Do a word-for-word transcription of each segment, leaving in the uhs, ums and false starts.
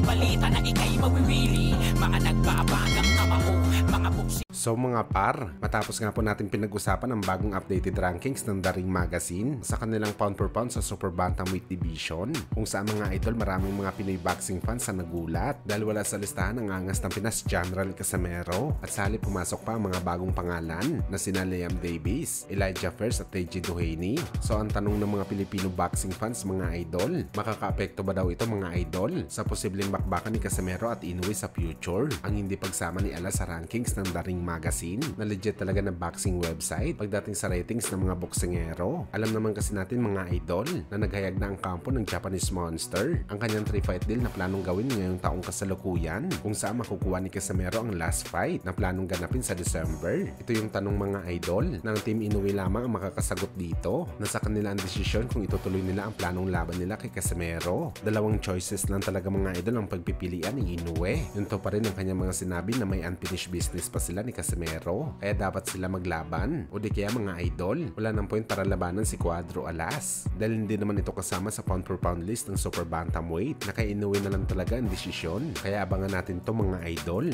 balita na ikay mawiwili. Mga nagbabagang kamao, mga buksi. So mga par, matapos nga po natin pinag-usapan ang bagong updated rankings ng The Ring Magazine sa kanilang pound per pound sa Super Bantamweight Division, kung saan mga idol maraming mga Pinoy boxing fans ang nagulat dahil wala sa listahan ang angas ng Pinas General Casimero, at sa halip pumasok pa ang mga bagong pangalan na sina Liam Davis, Elijah First at Teji Duhaney. So ang tanong ng mga Pilipino boxing fans mga idol, makakaapekto ba daw ito mga idol sa posibleng bakbakan ni Casimero at Inoue sa future ang hindi pagsama ni Ala sa rankings ng The Ring Magazine na legit talaga na boxing website pagdating sa ratings ng mga boksingero? Alam naman kasi natin mga idol na naghayag na ang kampo ng Japanese Monster ang kanyang three fight deal na planong gawin ngayong taong kasalukuyan, kung saan makukuha ni Casimero ang last fight na planong ganapin sa December. Ito yung tanong mga idol na ang Team Inoue lamang ang makakasagot dito. Nasa kanila ang desisyon kung itutuloy nila ang planong laban nila kay Casimero. Dalawang choices lang talaga mga idol ang pagpipilian ni Inoue. Yunto pa rin ang kanyang mga sinabi na may unfinished business pa sila ni Casimero, kaya dapat sila maglaban, o di kaya mga idol wala nang point para labanan si Cuadro Alas dahil hindi naman ito kasama sa pound per pound list ng Super Bantamweight na kay Inoue na lang talaga ang desisyon, kaya abangan natin to mga idol.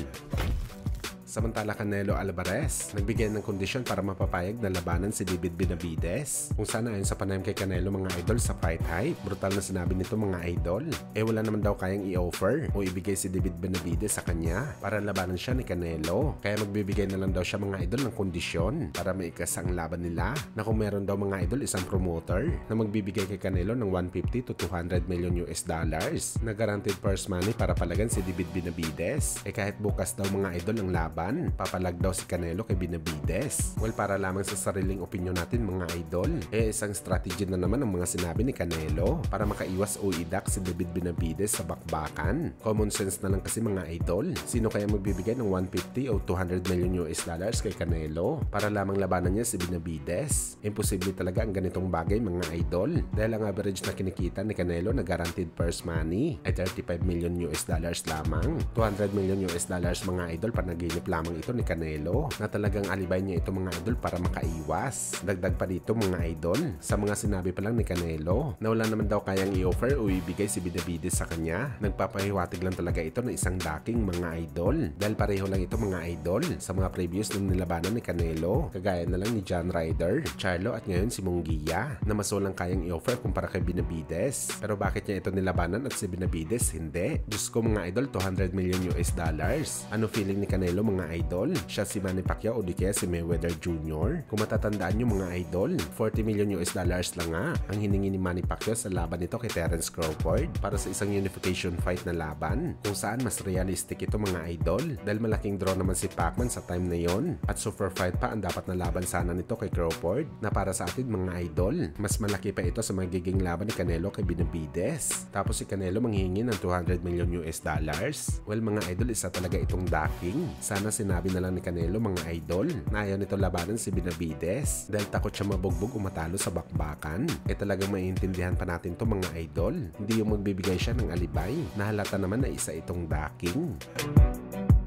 Samantala Canelo Alvarez, nagbigay ng kondisyon para mapapayag na labanan si David Benavides. Kung sana ayon sa panayam kay Canelo mga idol sa Fight Hype, brutal na sinabi nito mga idol, eh wala naman daw kayang i-offer o ibigay si David Benavides sa kanya para labanan siya ni Canelo. Kaya magbibigay na lang daw siya mga idol ng kondisyon para maikas ang laban nila, na kung meron daw mga idol isang promoter na magbibigay kay Canelo ng one fifty to two hundred million U S dollars na guaranteed purse money para palagan si David Benavides, eh kahit bukas daw mga idol ang laban, papalag daw si Canelo kay Benavides. Well, para lamang sa sariling opinyon natin mga idol, eh isang strategy na naman ang mga sinabi ni Canelo para makaiwas o idak si David Benavides sa bakbakan. Common sense na lang kasi mga idol, sino kaya magbibigay ng one fifty o two hundred million U S dollars kay Canelo para lamang labanan niya si Benavides? Imposible talaga ang ganitong bagay mga idol, dahil ang average na kinikita ni Canelo na guaranteed purse money ay thirty-five million U S dollars lamang. two hundred million U S dollars mga idol panaginip lamang ito ni Canelo, na talagang alibay niya ito mga idol para makaiwas. Dagdag pa dito mga idol sa mga sinabi pa lang ni Canelo na wala naman daw kayang i-offer o ibigay si Benavides sa kanya. Nagpapahiwatig lang talaga ito na isang daking mga idol, dahil pareho lang ito mga idol sa mga previous nung nilabanan ni Canelo, kagaya na lang ni John Ryder, Charlo at ngayon si Munguia, na mas walang kayang i-offer kumpara kay Benavides. Pero bakit niya ito nilabanan at si Benavides hindi? Diyos ko mga idol, two hundred million U S dollars. Ano feeling ni Canelo mga idol? Siya si Manny Pacquiao o di kaya si Mayweather Junior? Kung matatandaan nyo mga idol, forty million U S dollars lang nga ang hiningi ni Manny Pacquiao sa laban nito kay Terence Crawford para sa isang unification fight na laban, kung saan mas realistic ito mga idol dahil malaking draw naman si Pacman sa time na yon, at super fight pa ang dapat na laban sana nito kay Crawford, na para sa atin mga idol mas malaki pa ito sa magiging laban ni Canelo kay Benavides. Tapos si Canelo manghihingi ng two hundred million U S dollars. Well mga idol, isa talaga itong daking. Sana sinabi na lang ni Canelo mga idol na ayaw nito labanan si Benavides dahil takot siya mabugbog o matalo sa bakbakan. Eh talagang maiintindihan pa natin to mga idol, hindi yung magbibigay siya ng alibay na halata naman na isa itong daking.